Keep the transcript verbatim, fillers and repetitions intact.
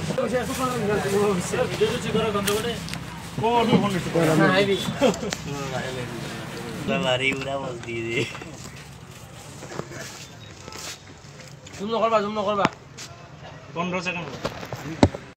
ভিডিওটো চেক কৰা গন্ধ কৰে কোন ফোন দিছে নাইবি বাবাৰি উৰা বস দি দে জুম নকৰবা জুম নকৰবা পোন্ধৰ ছেকেণ্ড